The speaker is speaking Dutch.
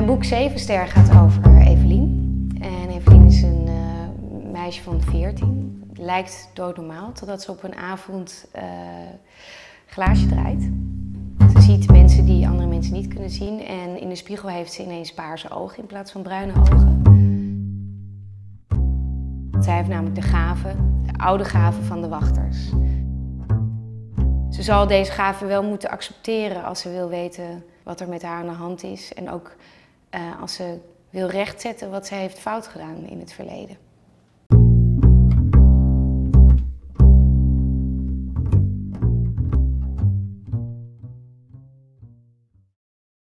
Mijn boek Zevenster gaat over Evelien. En Evelien is een meisje van 14. Lijkt doodnormaal, totdat ze op een avond glaasje draait. Ze ziet mensen die andere mensen niet kunnen zien. En in de spiegel heeft ze ineens paarse ogen in plaats van bruine ogen. Zij heeft namelijk de oude gave van de wachters. Ze zal deze gave wel moeten accepteren als ze wil weten wat er met haar aan de hand is. En ook als ze wil rechtzetten wat ze heeft fout gedaan in het verleden.